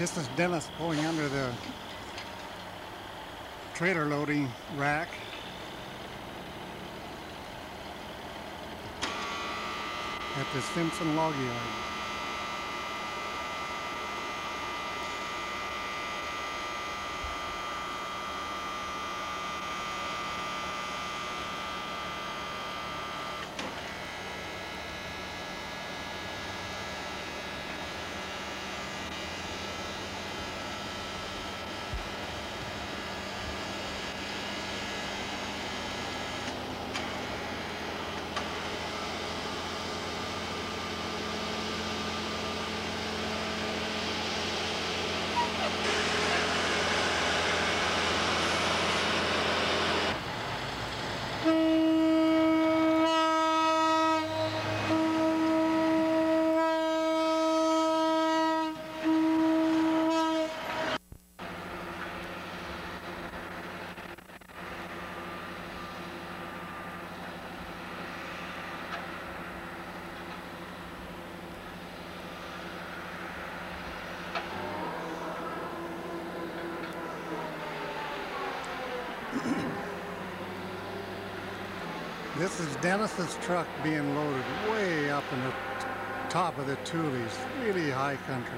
This is Dennis pulling under the trailer loading rack. At the Simpson log yard. This is Dennis's truck being loaded way up in the top of the Tules, really high country.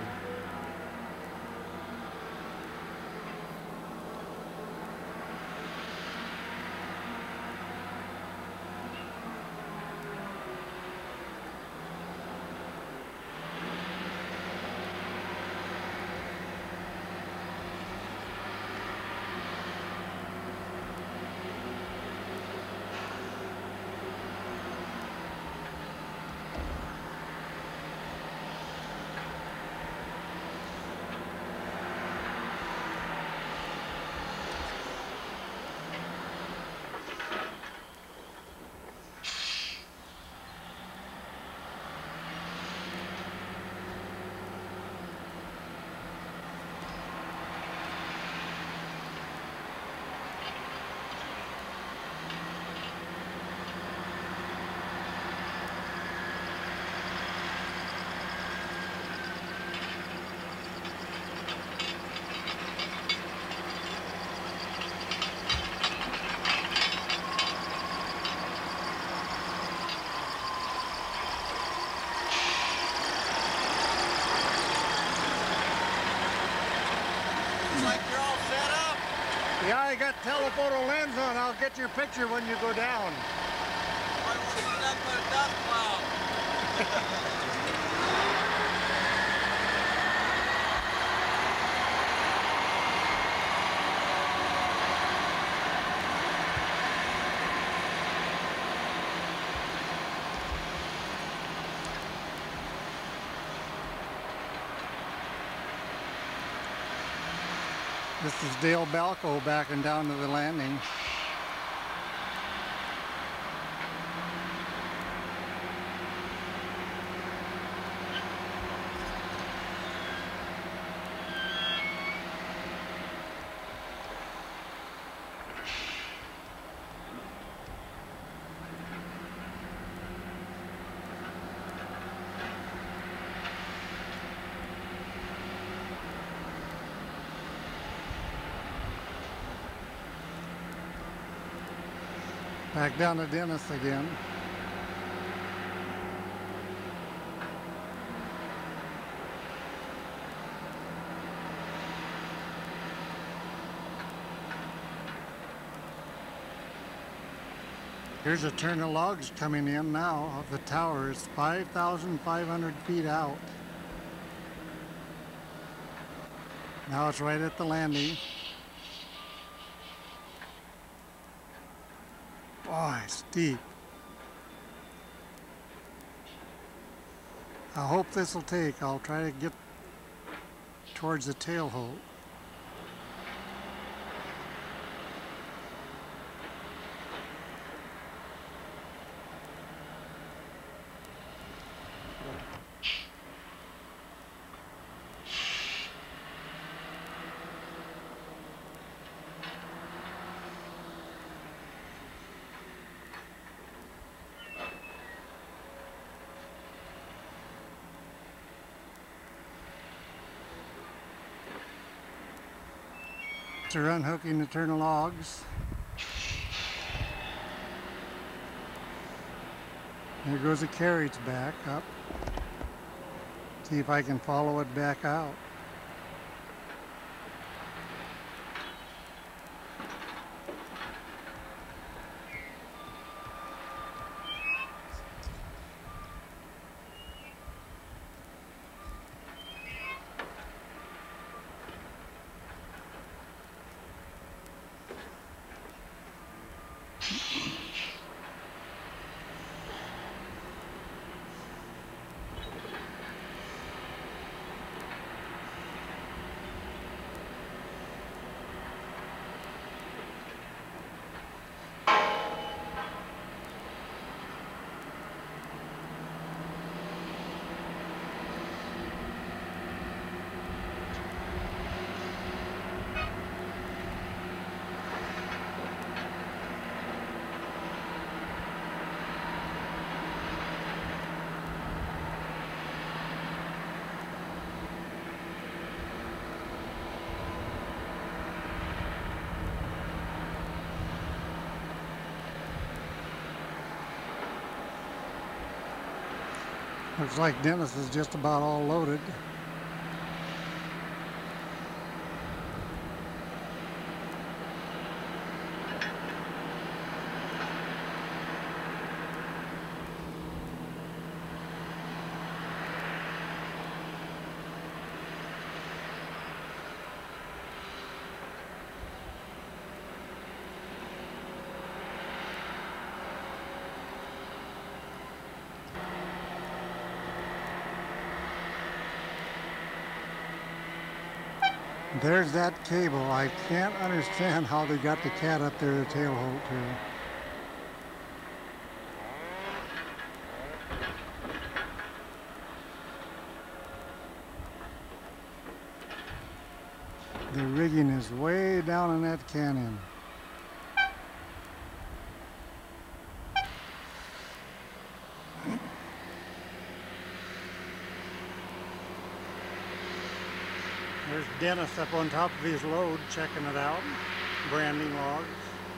Yeah, I got telephoto lens on. I'll get your picture when you go down. I will sit up with a dust cloud. This is Dale Balco backing down to the landing. Back down to Dennis again. Here's a turn of logs coming in now of the towers, 5,500 feet out. Now it's right at the landing. Boy, steep. I hope this will take. I'll try to get towards the tailhole. After unhooking the turn logs, there goes the carriage back up. See if I can follow it back out. Looks like Dennis is just about all loaded. There's that cable. I can't understand how they got the cat up there to tail hold to. The rigging is way down in that canyon. There's Dennis up on top of his load, checking it out, branding logs.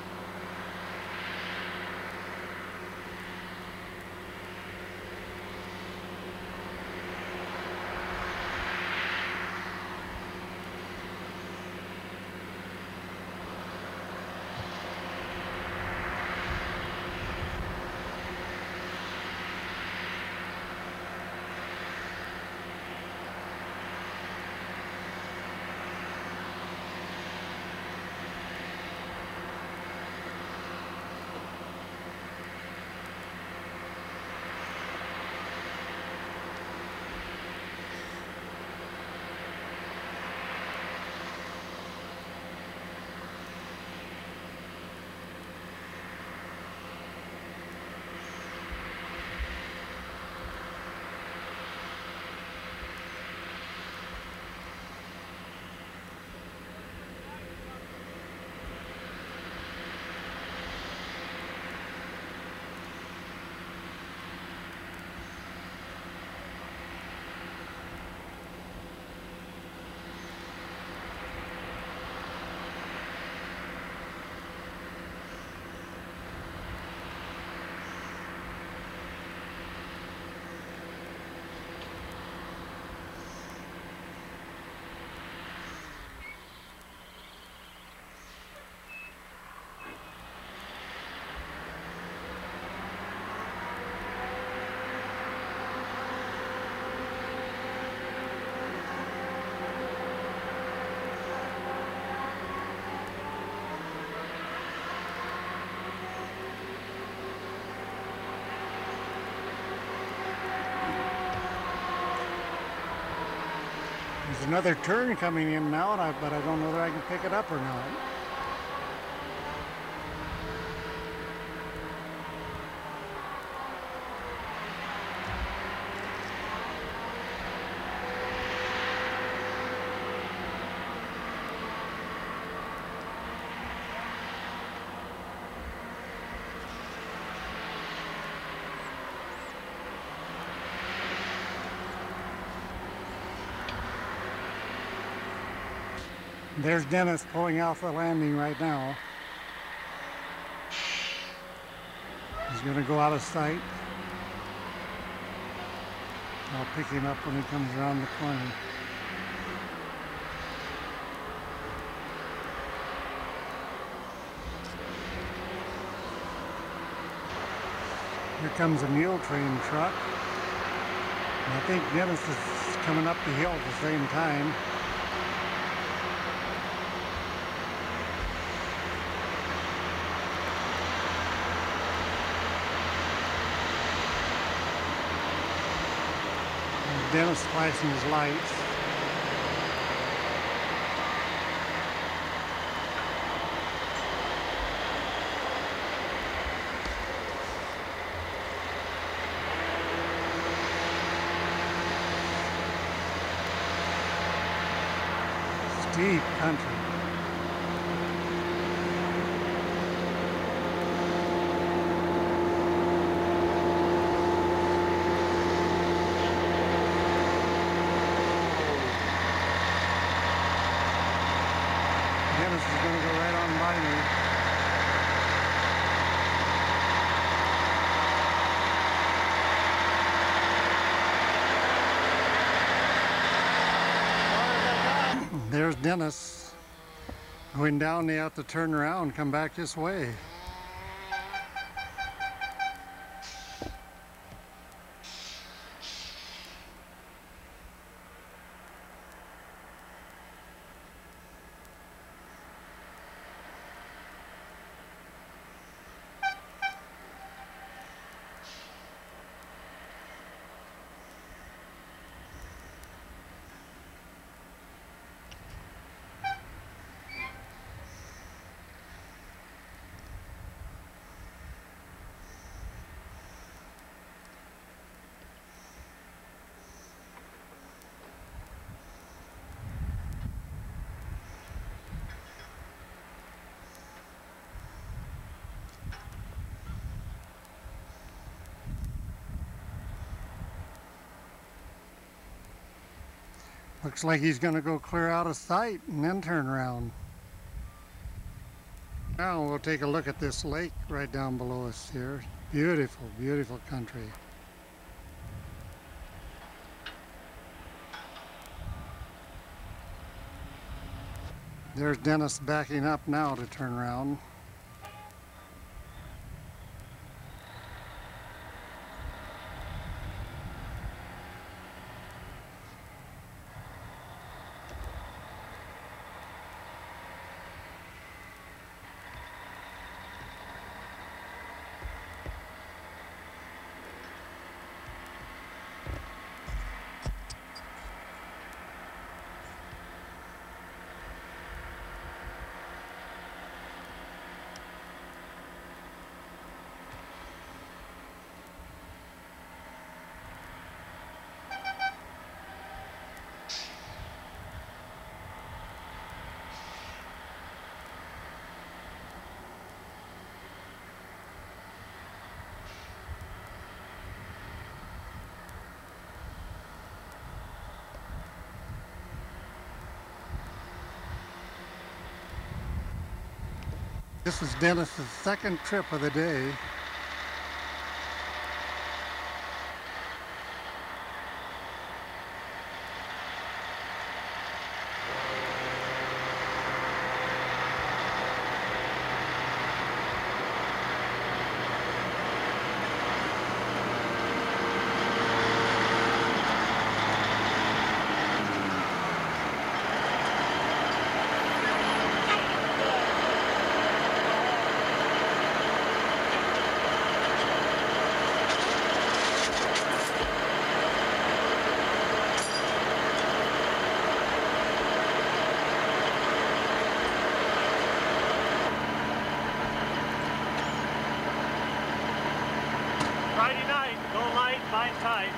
There's another turn coming in now, but I don't know whether I can pick it up or not. There's Dennis pulling out the landing right now. He's going to go out of sight. I'll pick him up when he comes around the corner. Here comes a mule train truck. And I think Dennis is coming up the hill at the same time. And Dennis flashing his lights. Deep country. Dennis is going to go right on by me. There's Dennis going down. They have to turn around, come back this way. Looks like he's going to go clear out of sight and then turn around. Now we'll take a look at this lake right down below us here. Beautiful, beautiful country. There's Dennis backing up now to turn around. This is Dennis's second trip of the day. Friday night, go light, bind tight.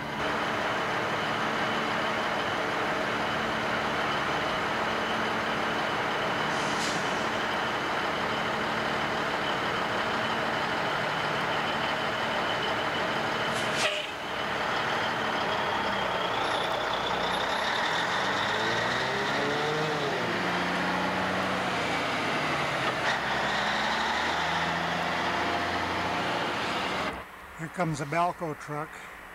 Here comes a Balco truck.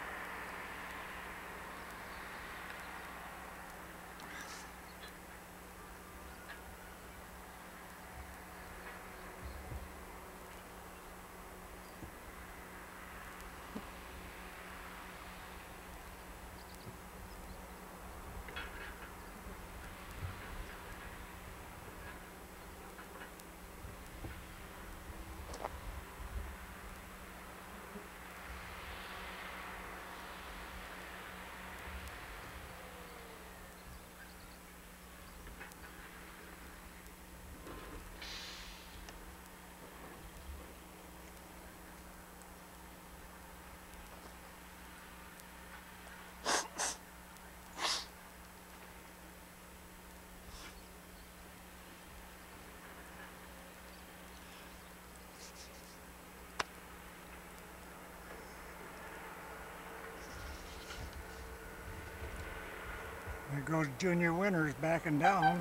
There goes Junior Winters backing down.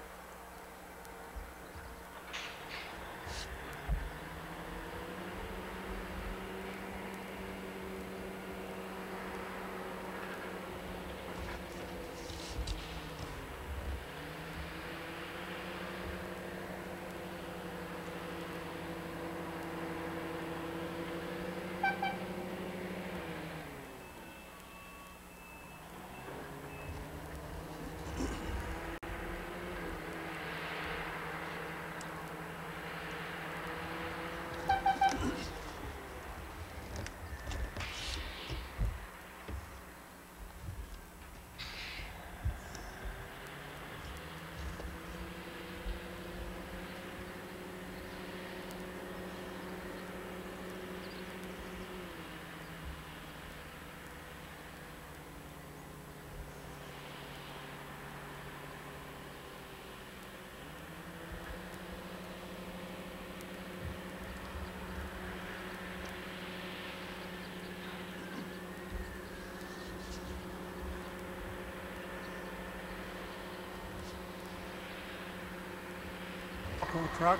Truck.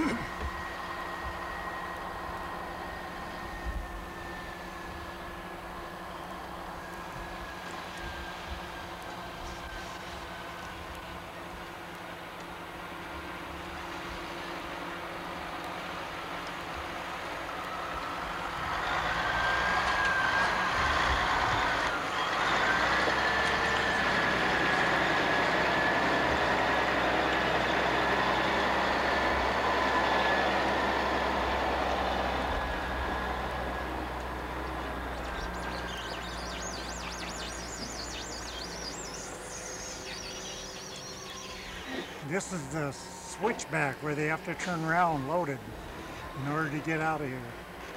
This is the switchback where they have to turn around loaded in order to get out of here.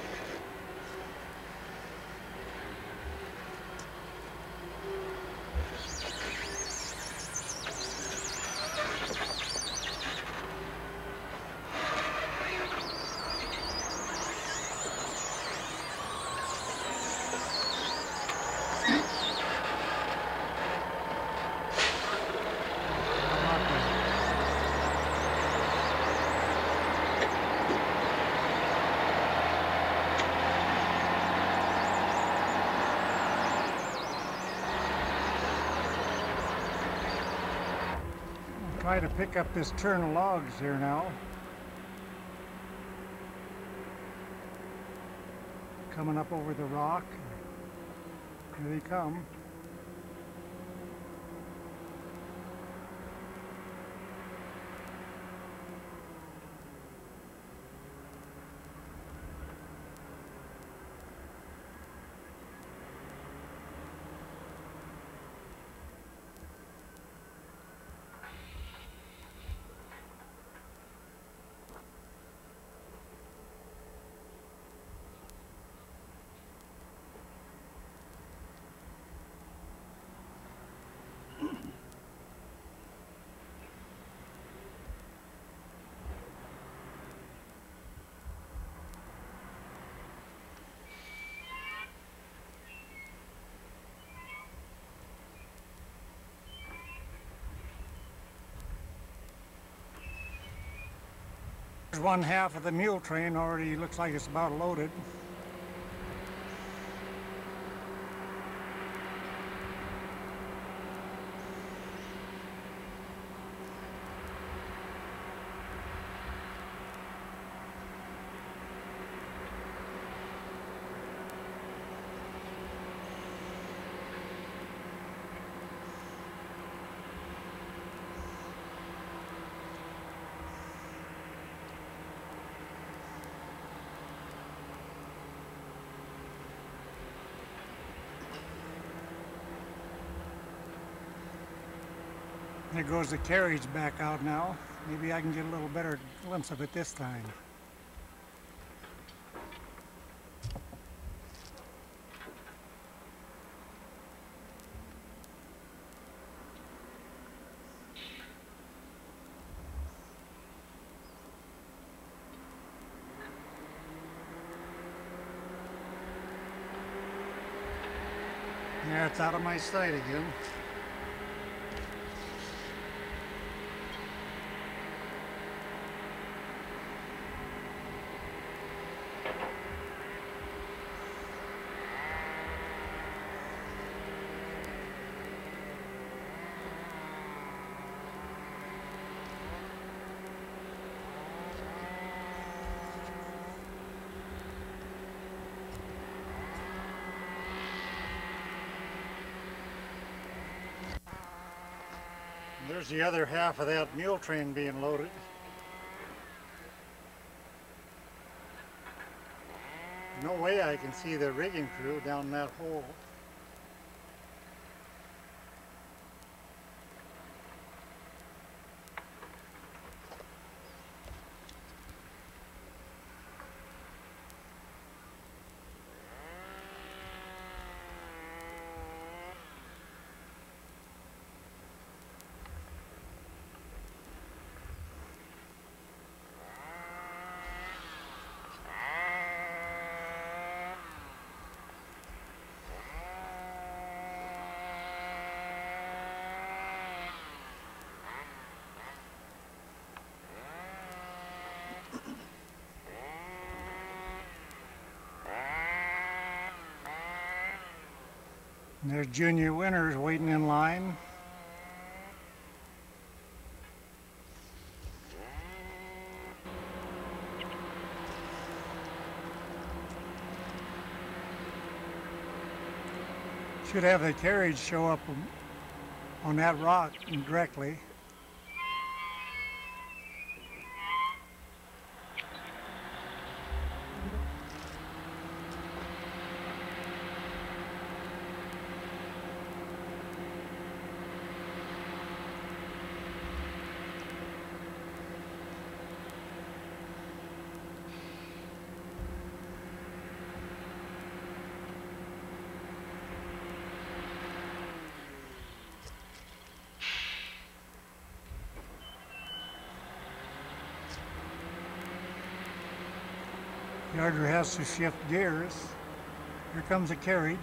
Try to pick up this turn of logs here now. Coming up over the rock. Here they come. One half of the mule train already looks like it's about loaded. There goes the carriage back out now. Maybe I can get a little better glimpse of it this time. Yeah, it's out of my sight again. There's the other half of that mule train being loaded. No way I can see the rigging crew down that hole. And there's Junior Winters waiting in line. Should have the carriage show up on that rock directly. Yarder has to shift gears. Here comes a carriage.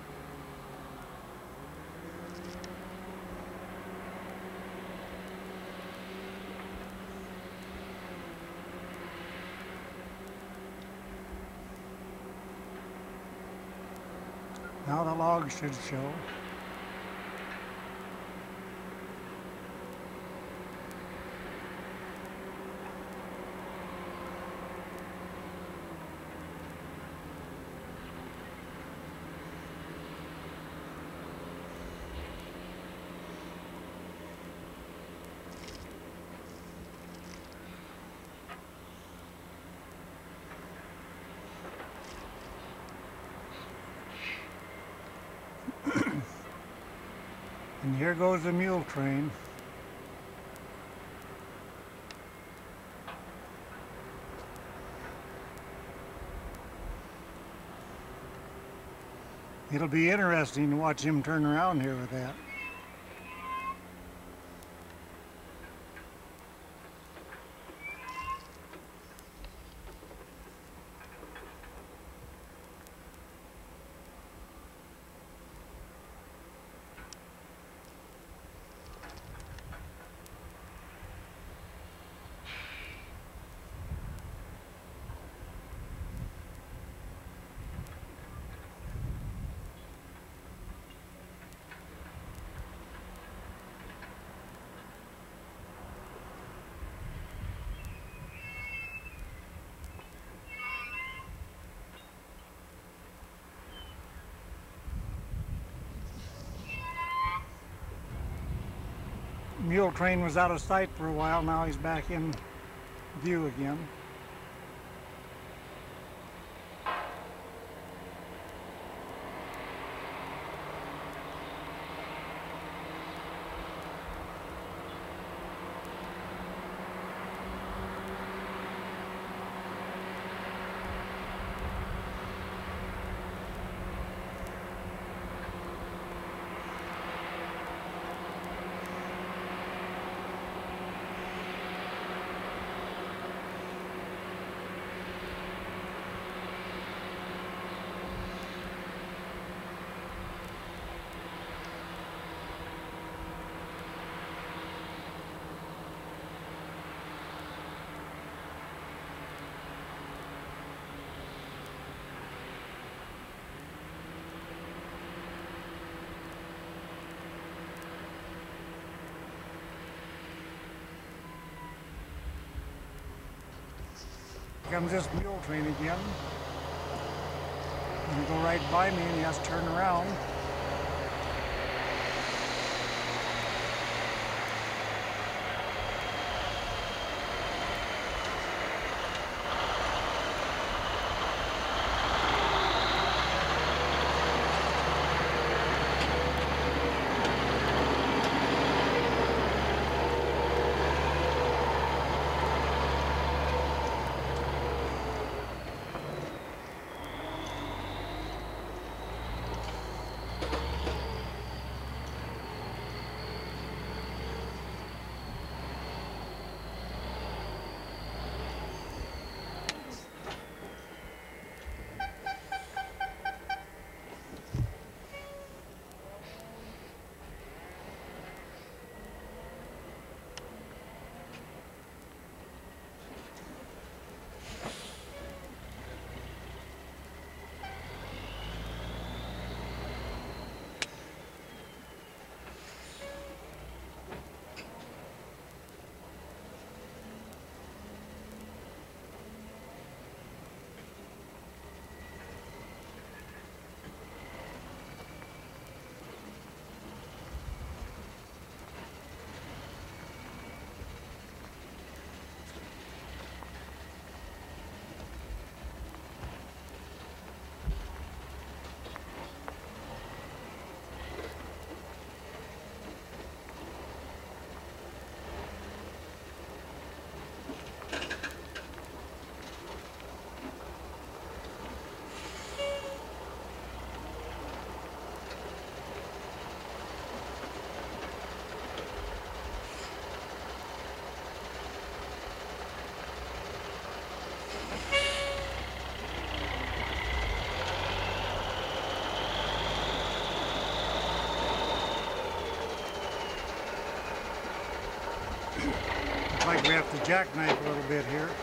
Now the logs should show. And here goes the mule train. It'll be interesting to watch him turn around here with that. Mule train was out of sight for a while. Now he's back in view again. comes this mule train again. He'll go right by me and he has to turn around. Looks like we have to jackknife a little bit here.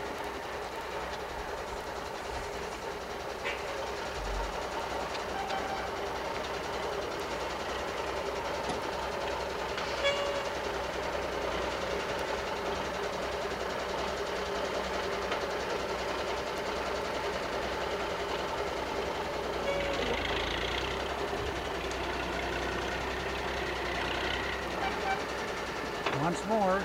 Once more.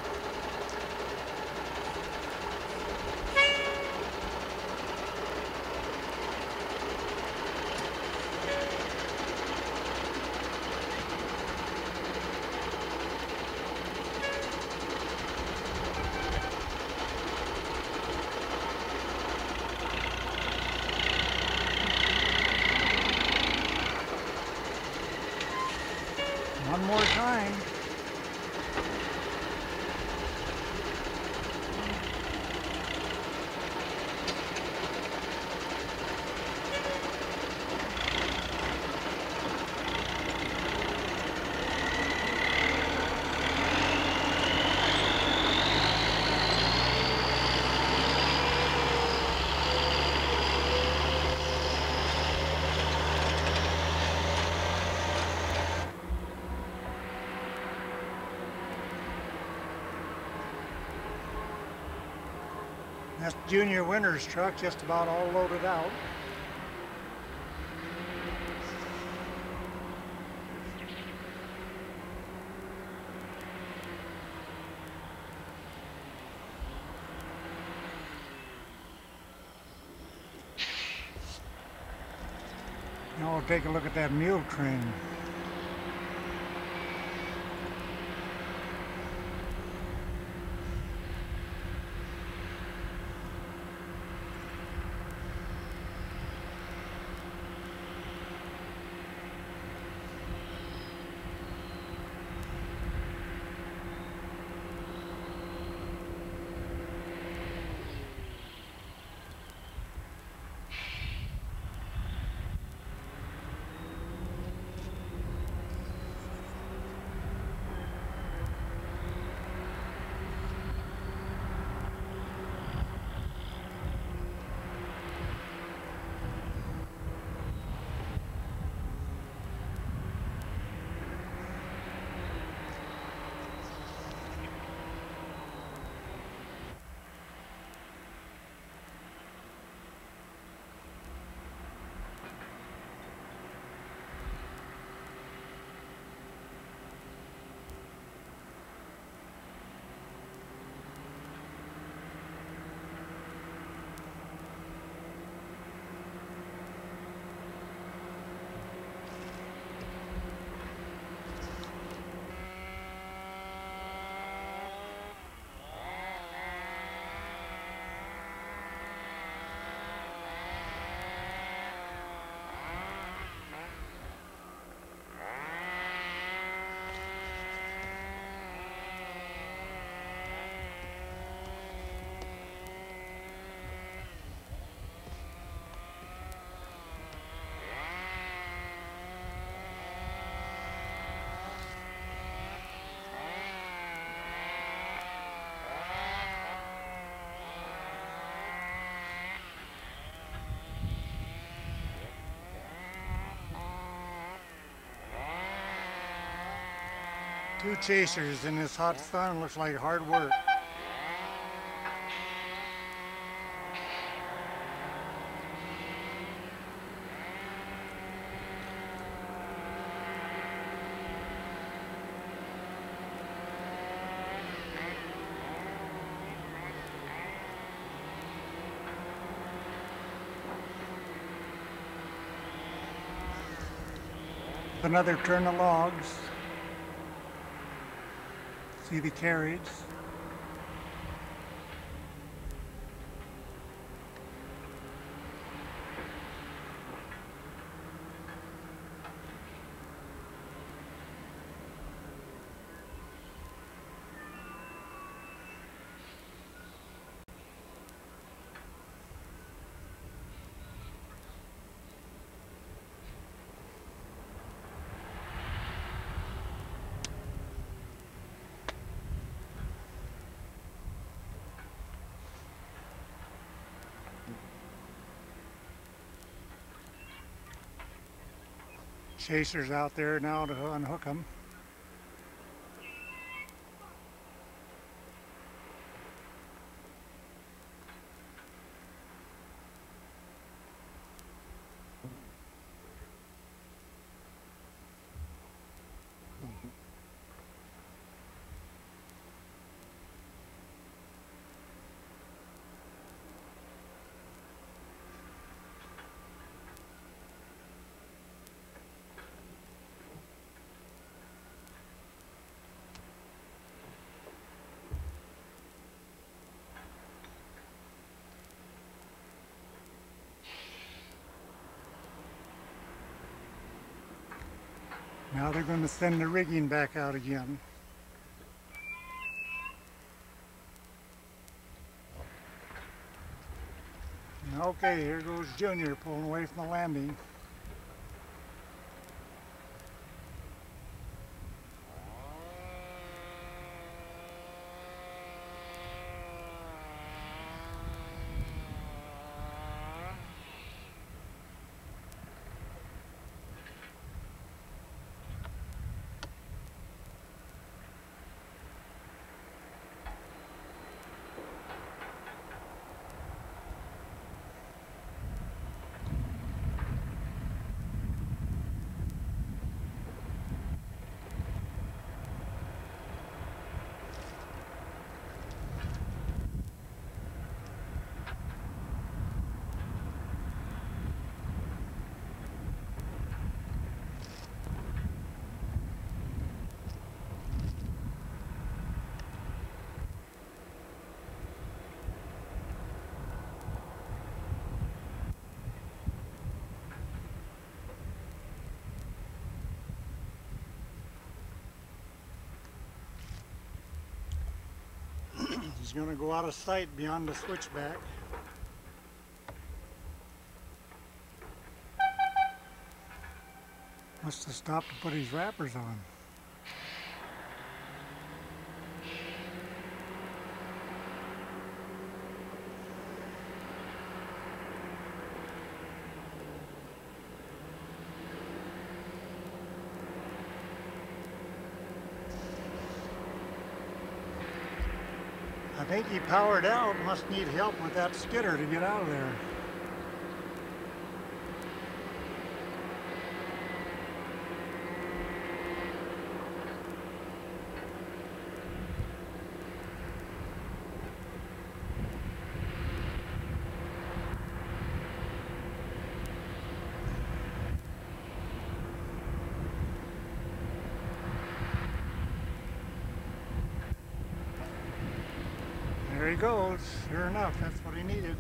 One more time. That's Junior Winters' truck, just about all loaded out. Now we'll take a look at that mule train. Two chasers in this hot sun. Looks like hard work. Another turn of logs. See the carriage. Chasers out there now to unhook them. Now they're going to send the rigging back out again. Okay, here goes Junior pulling away from the landing. He's going to go out of sight beyond the switchback. Must have stopped to put his wrappers on. I think he powered out, must need help with that skidder to get out of there. There he goes. Sure enough, that's what he needed.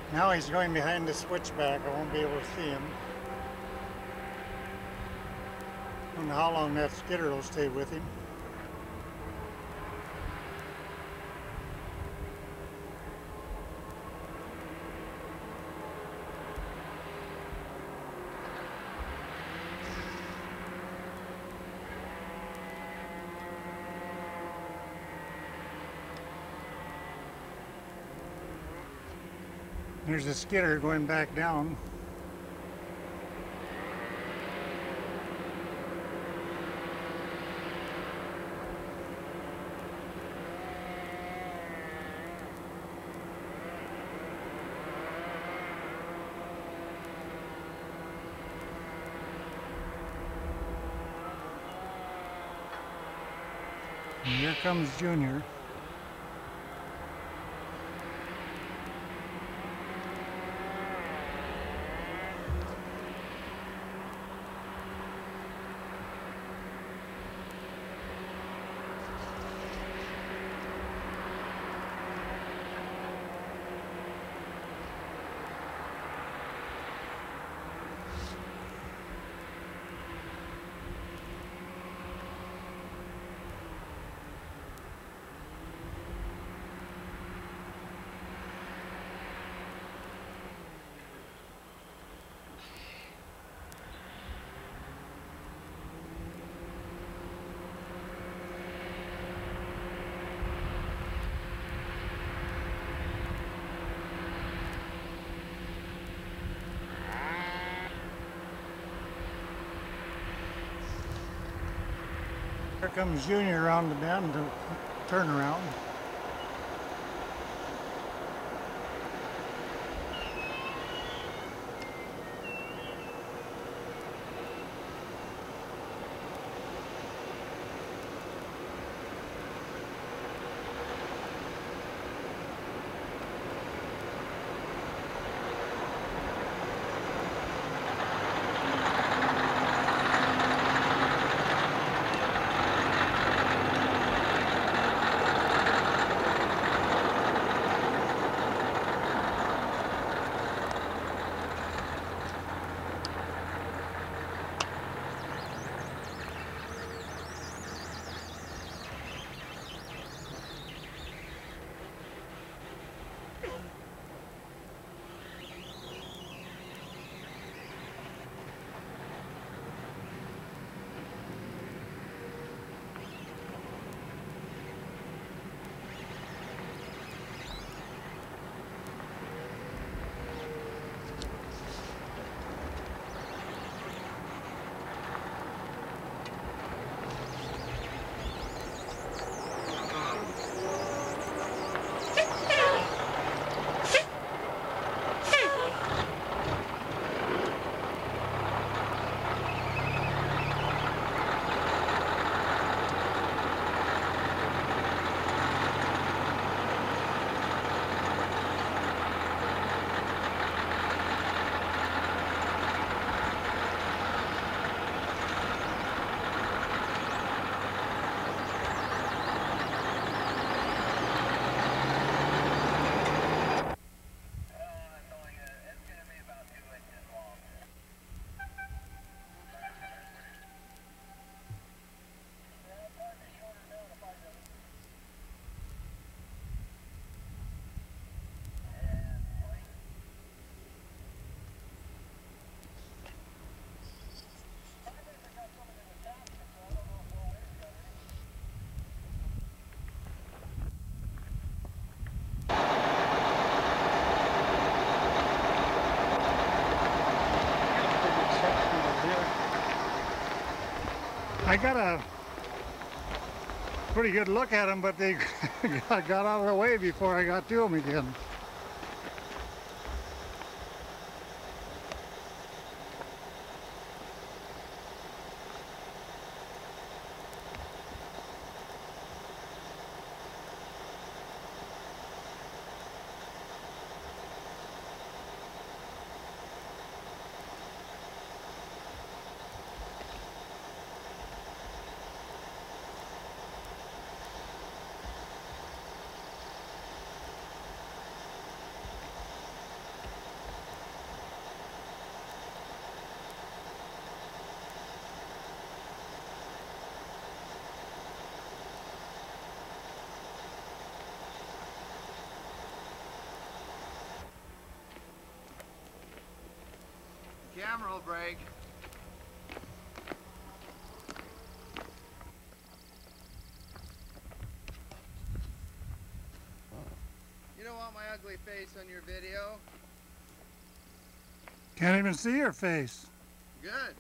Now he's going behind the switchback. I won't be able to see him. I don't know how long that skidder will stay with him. There's a skidder going back down. And here comes Junior. Here comes Junior around the bend to turn around. I got a pretty good look at them, but they got out of the way before I got to them again. camera will break. You don't want my ugly face on your video? Can't even see your face. Good.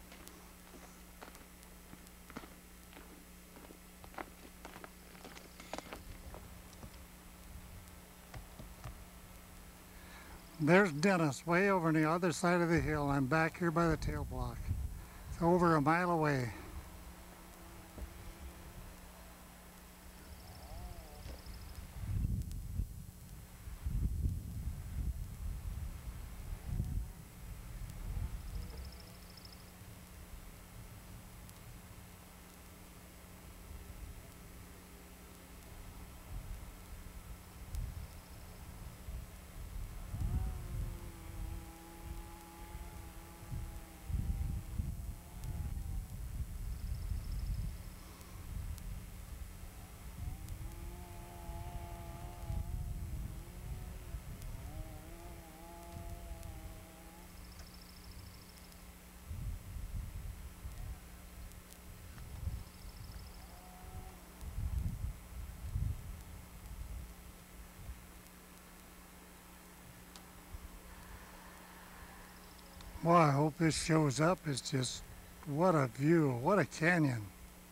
There's Dennis way over on the other side of the hill. I'm back here by the tail block. It's over a mile away. Well, I hope this shows up. It's just, what a view, what a canyon.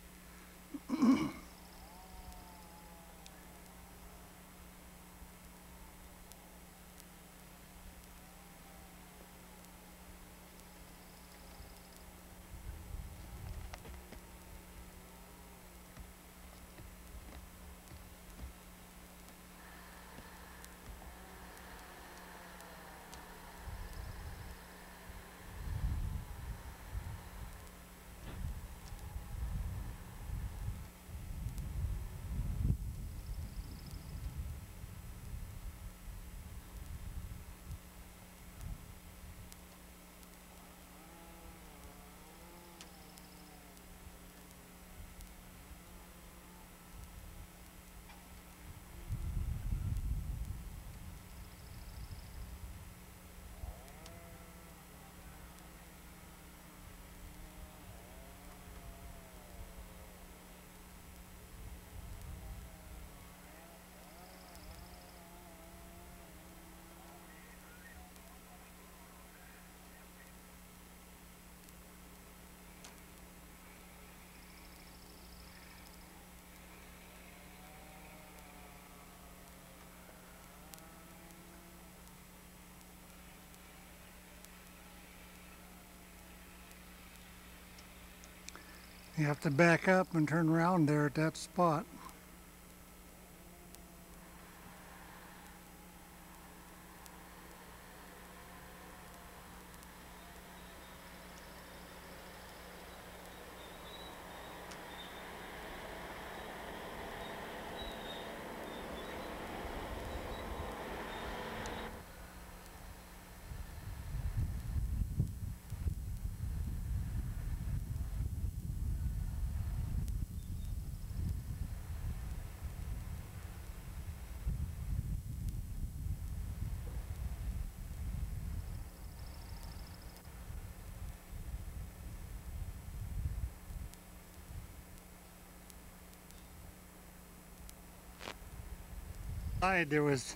You have to back up and turn around there at that spot. There was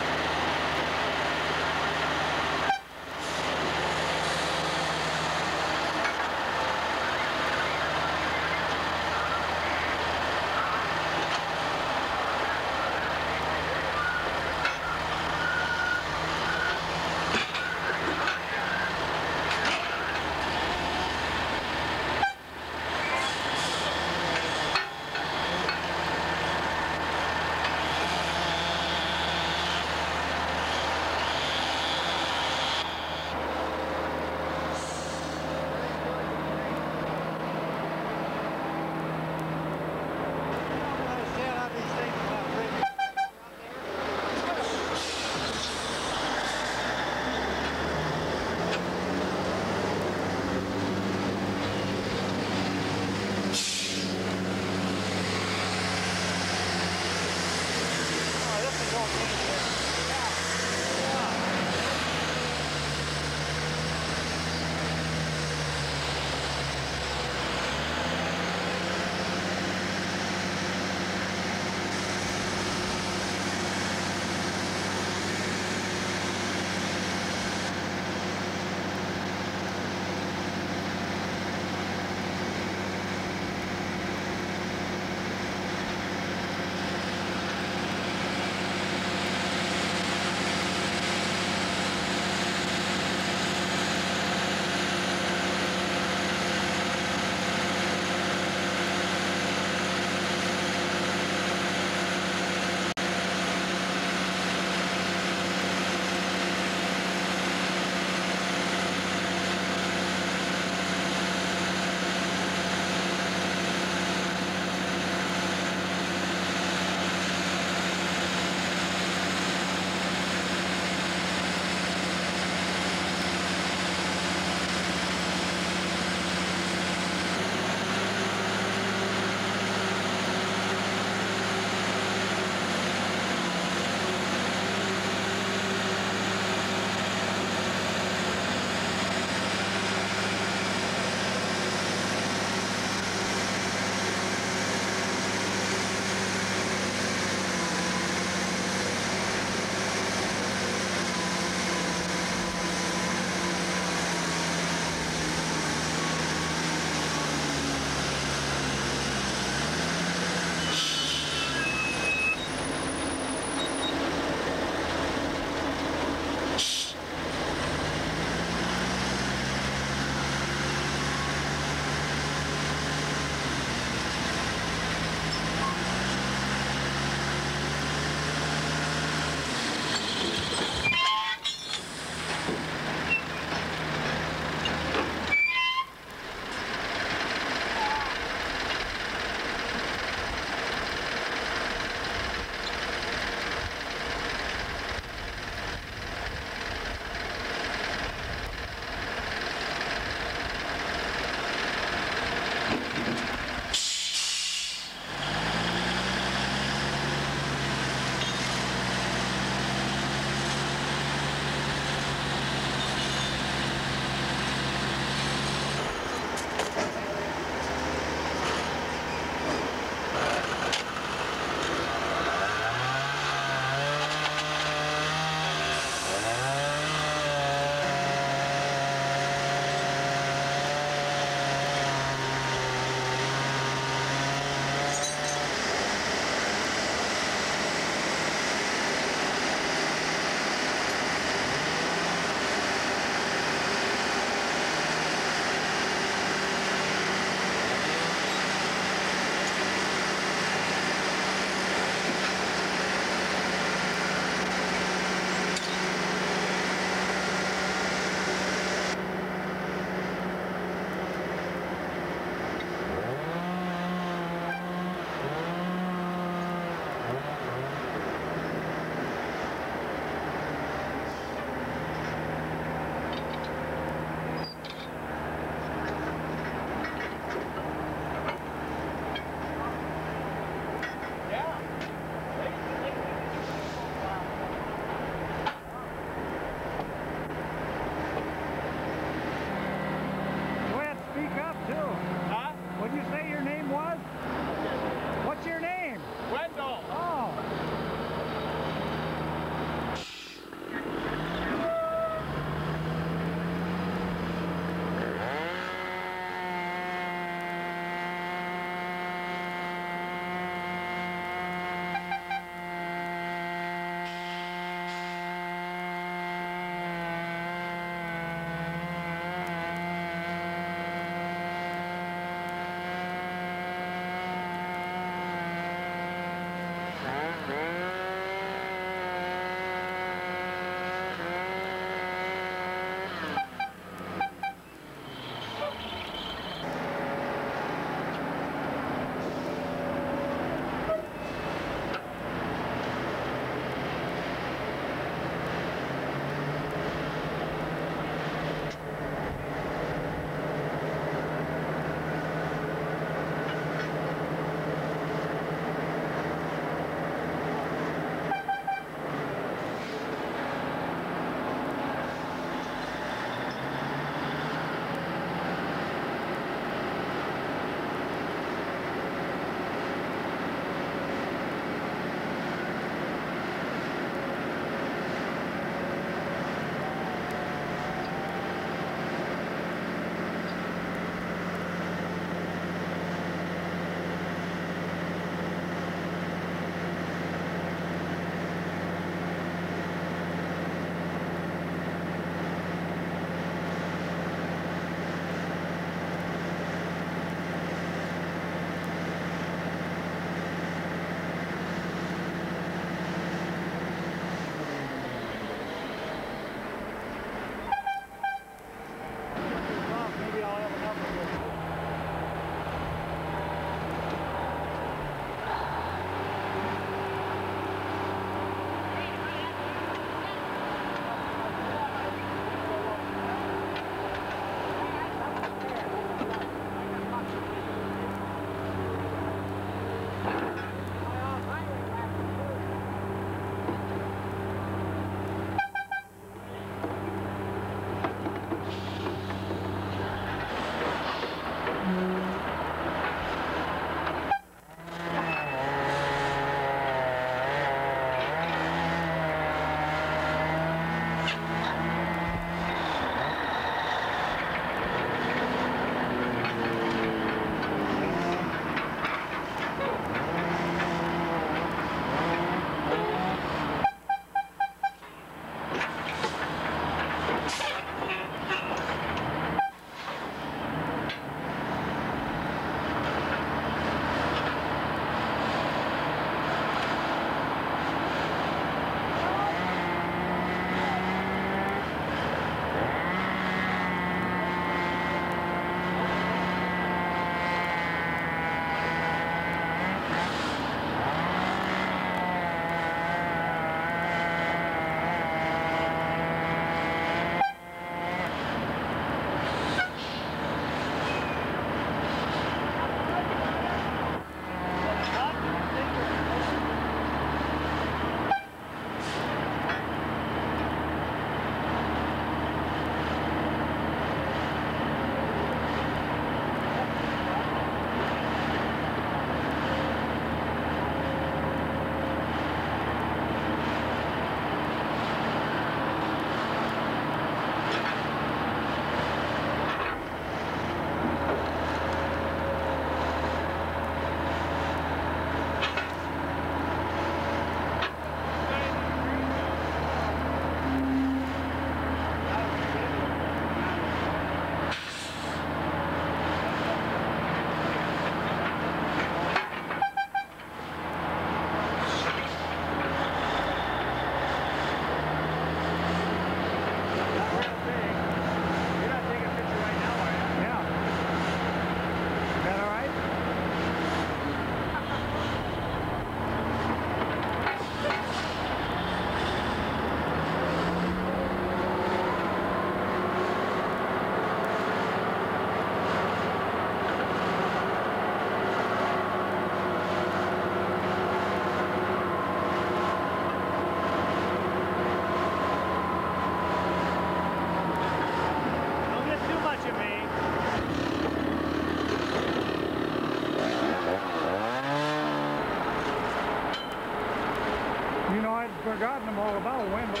forgotten them all about Wendell.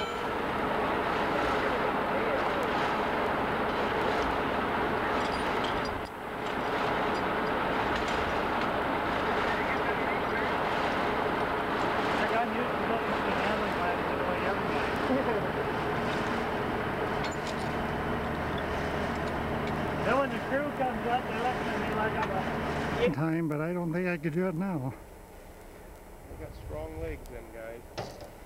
I'm used to looking at the handling lines this way every night. Then when the crew comes up, they're looking at me like I'm a... Time, but I don't think I could do it now. I got strong legs then, guys.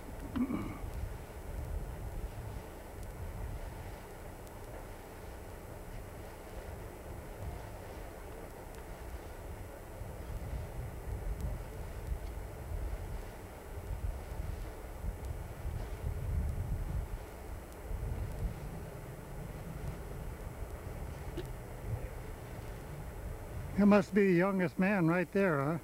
It must be the youngest man right there, huh?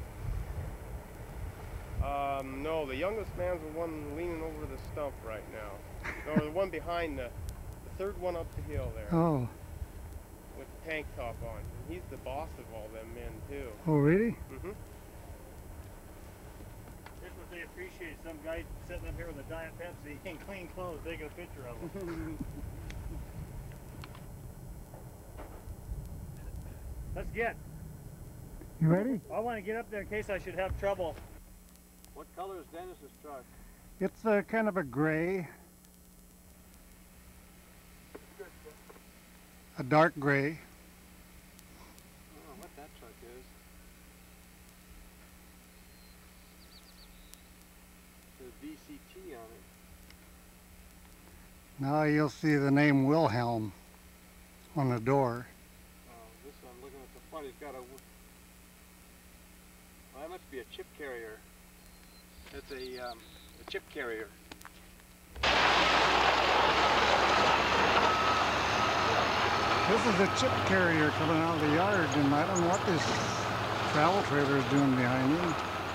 No, the youngest man's the one leaning over the stump right now. Or the one behind the third one up the hill there. Oh. With the tank top on. And he's the boss of all them men, too. Oh, really? Mm-hmm. Here's what they appreciate. Some guy sitting up here with a Diet Pepsi in clean clothes taking a picture of him. Let's get. You ready? I want to get up there in case I should have trouble. What color is Dennis's truck? It's kind of a gray. A dark gray. I don't know what that truck is. There's VCT on it. Now you'll see the name Wilhelm on the door. This one, looking at the front, he's got a... Well, that must be a chip carrier. It's a chip carrier. This is a chip carrier coming out of the yard, and I don't know what this travel trailer is doing behind me.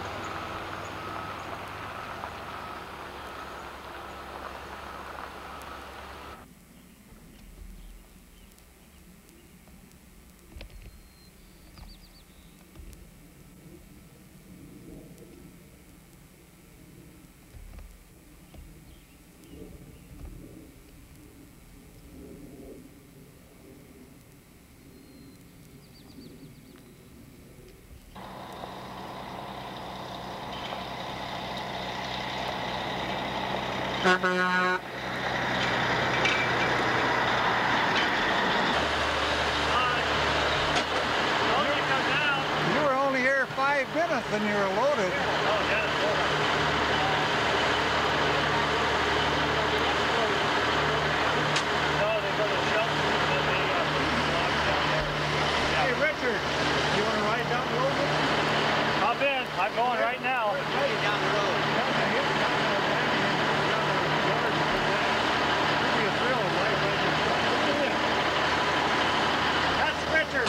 You were only here 5 minutes and you were loaded. Oh, yeah. No, they put a shelter and they locked down there. Hey, Richard, you want to ride down the road with me? Hop in. I'm going right now. Down the road. That's Richard.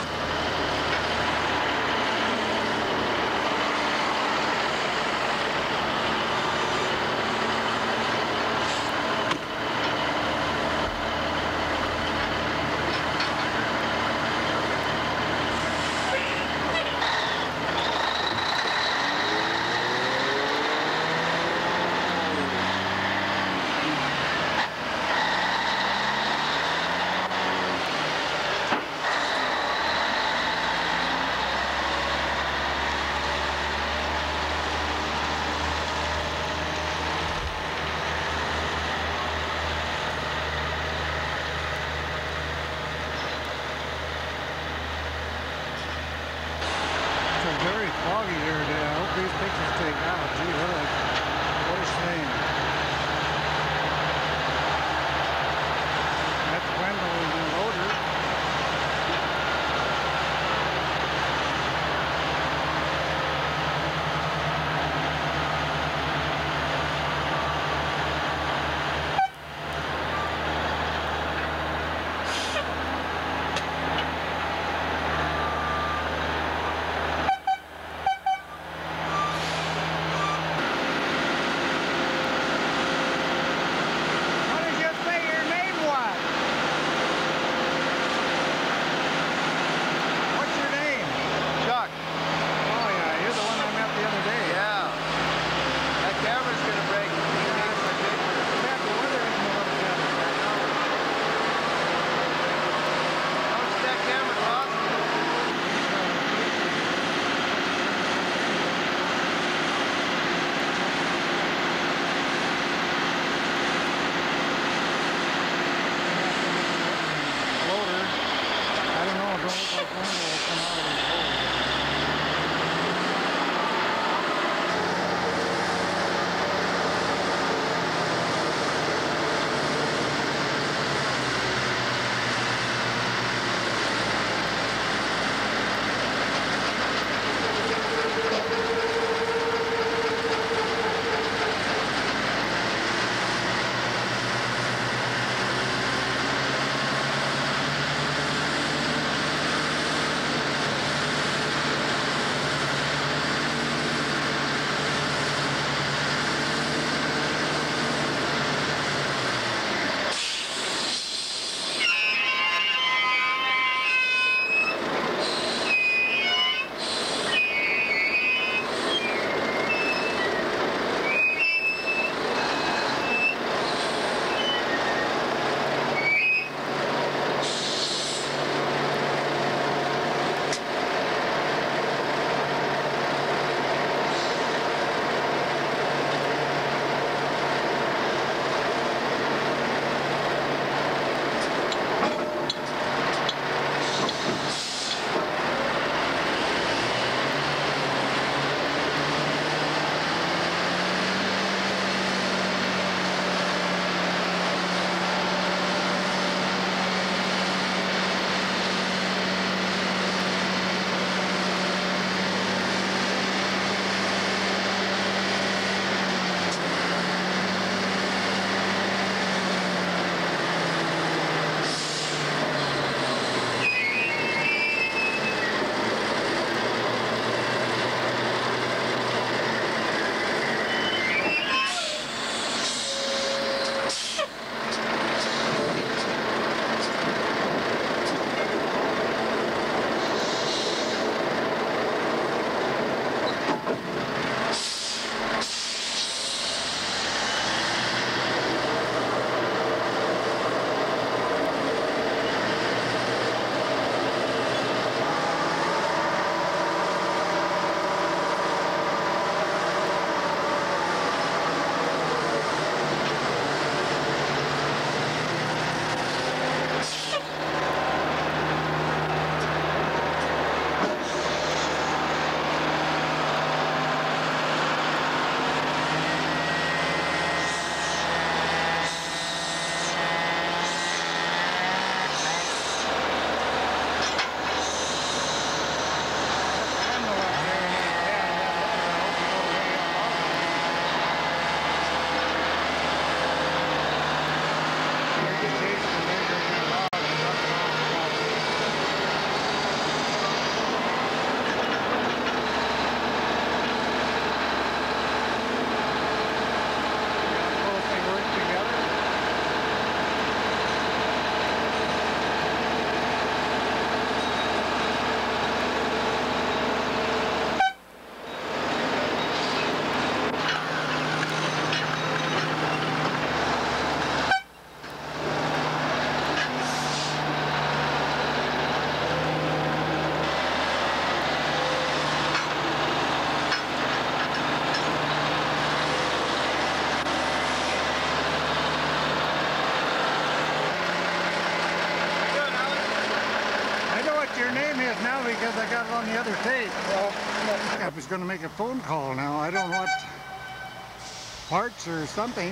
it now because I got it on the other tape. I was going to make a phone call now. I don't know what parts or something.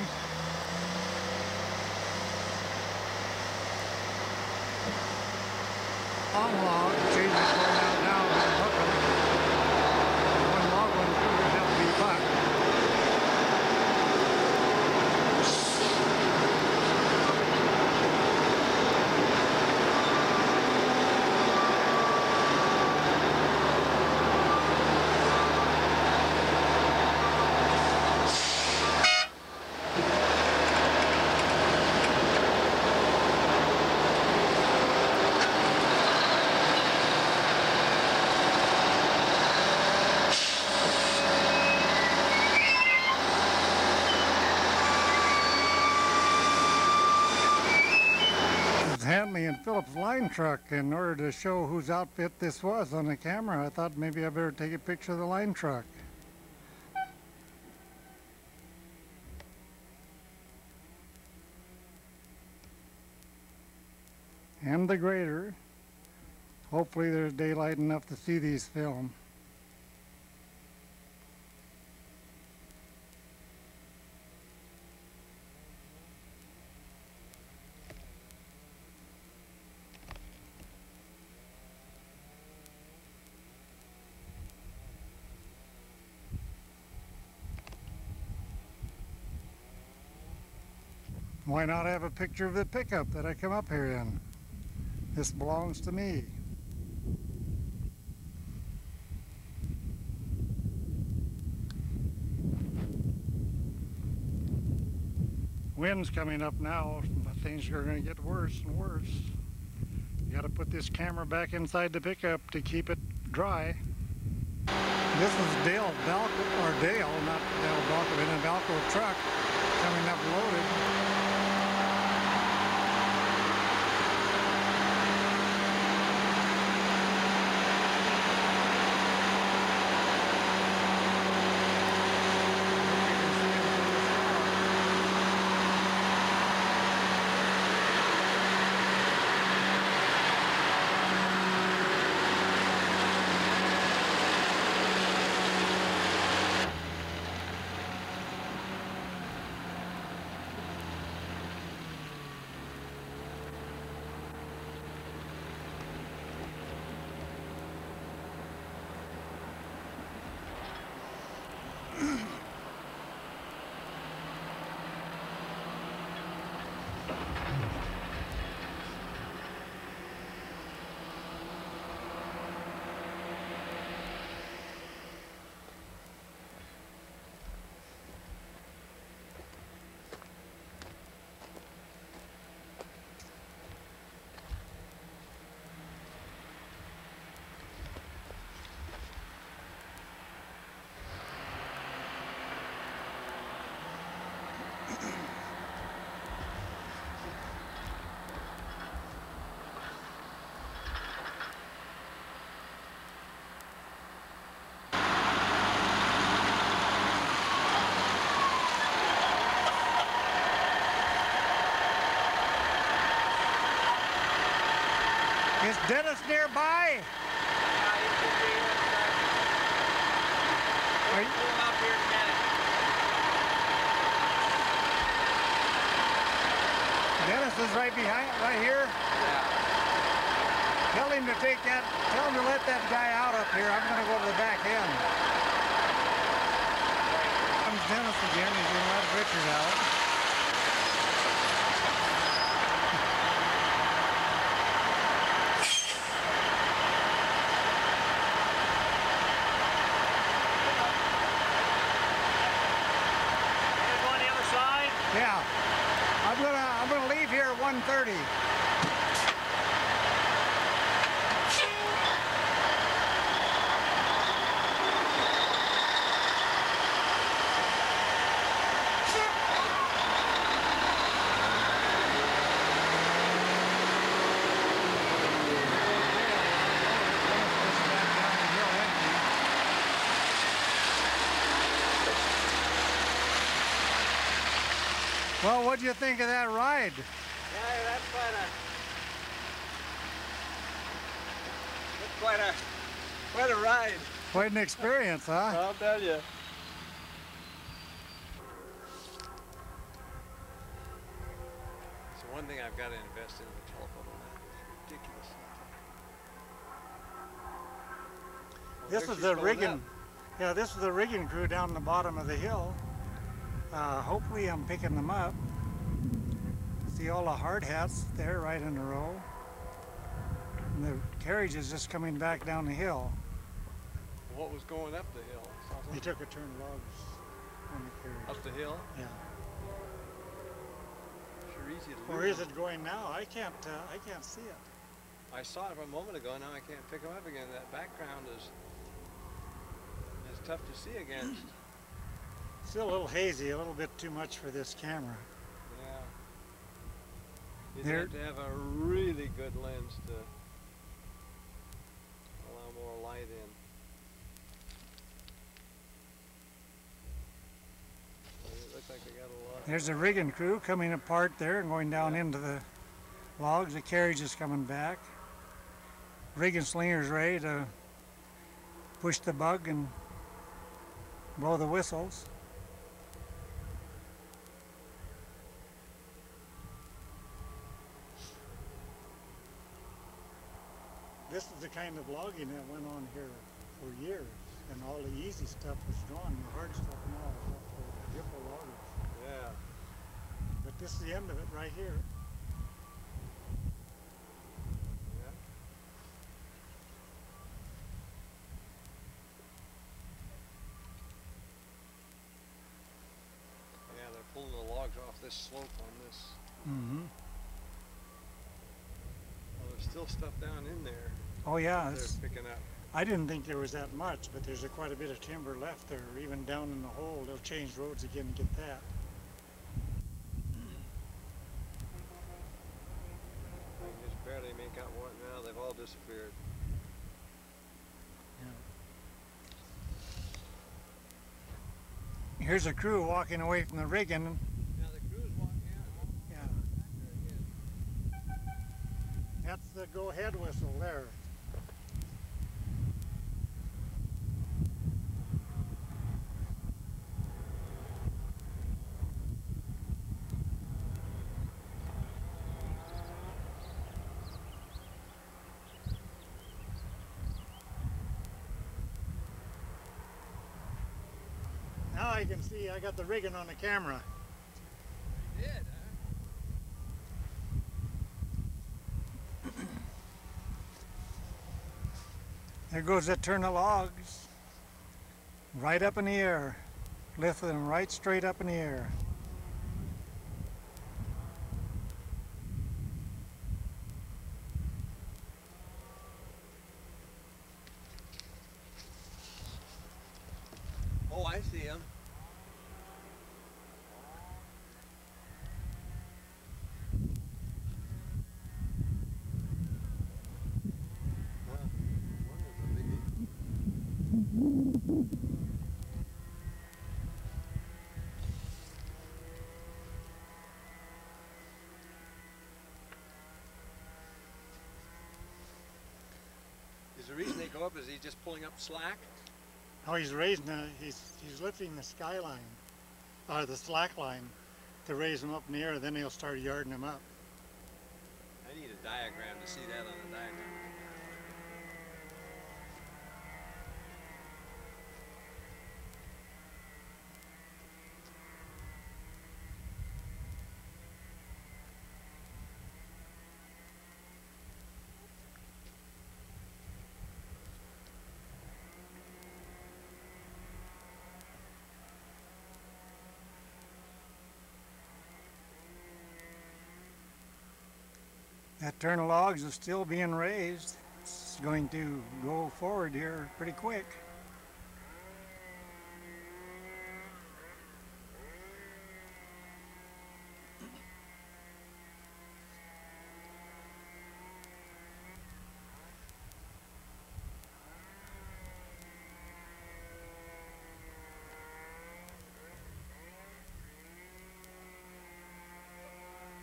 Long log, change it going out now and hook them. One log one's going to have to be buck. Hanley and Phillips line truck. In order to show whose outfit this was on the camera, I thought maybe I better take a picture of the line truck. And the grader. Hopefully there's daylight enough to see these film. Why not have a picture of the pickup that I come up here in? This belongs to me. Wind's coming up now, but things are going to get worse and worse. You got to put this camera back inside the pickup to keep it dry. This is Dale Balco, or Dale, not Dale Balco, in a Balco truck coming up loaded. Is Dennis nearby? Are you pulling up here in a minute? Dennis is right behind, right here. Yeah. Tell him to take that, tell him to let that guy out up here. I'm going to go to the back end. Here comes Dennis again. He's going to let Richard out. Yeah, I'm gonna leave here at 1:30. Well, what do you think of that ride? Yeah, that's quite a... quite a ride. Quite an experience, huh? I'll tell you. So one thing I've got to invest in the telephone on that. It's ridiculous. Well, This is the rigging. Yeah, this is the rigging crew down the bottom of the hill. Hopefully I'm picking them up. See all the hard hats there right in a row. And the carriage is just coming back down the hill. What was going up the hill? They took a turn logs on the carriage. Up the hill? Yeah. Sure easy to lose. Or is it going now? I can't see it. I saw it a moment ago. Now I can't pick them up again. That background is tough to see against. Still a little hazy, a little bit too much for this camera. Yeah. You have to have a really good lens to allow more light in. It looks like they got a lot. There's a rigging crew coming apart there and going down into the logs. The carriage is coming back. Rigging slinger's ready to push the bug and blow the whistles. This is the kind of logging that went on here for years, and all the easy stuff was gone. The hard stuff now is left for the Dippo loggers. Yeah. But this is the end of it right here. Yeah. Yeah, they're pulling the logs off this slope on this. Mm-hmm. Well, there's still stuff down in there. Oh yeah, They're picking up. I didn't think there was that much, but there's quite a bit of timber left there, even down in the hole. They'll change roads again to get that. I can just barely make out what now. They've all disappeared. Yeah. Here's a crew walking away from the rigging. Now the crew's walking out. Yeah. Back there again. That's the go-ahead whistle there. Now I can see I got the rigging on the camera. You did, huh? There goes that turn of logs. Right up in the air. Lifting them right straight up in the air. Oh, I see him. Is the reason they go up is he just pulling up slack? Oh, he's raising he's lifting the skyline, or the slack line, to raise them up in the air. Then he'll start yarding them up. I need a diagram to see that on the diagram. That turn of logs is still being raised. It's going to go forward here pretty quick.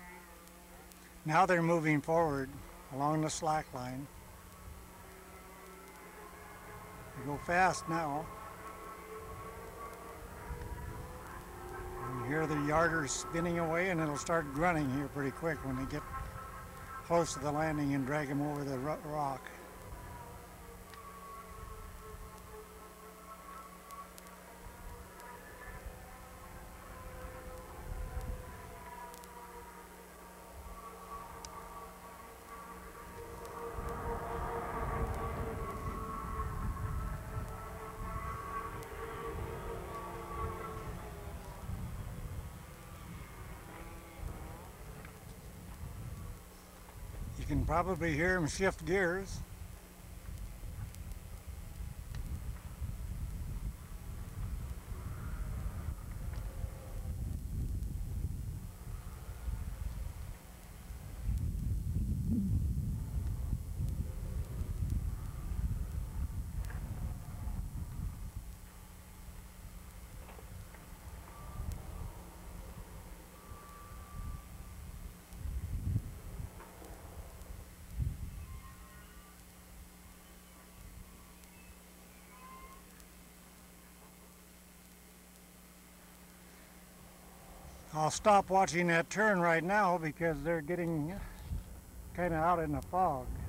Now they're moving forward along the slack line. Go fast now. You hear the yarders spinning away, and it'll start grunting here pretty quick when they get close to the landing and drag them over the rock. You can probably hear them shift gears. I'll stop watching that turn right now because they're getting kind of out in the fog.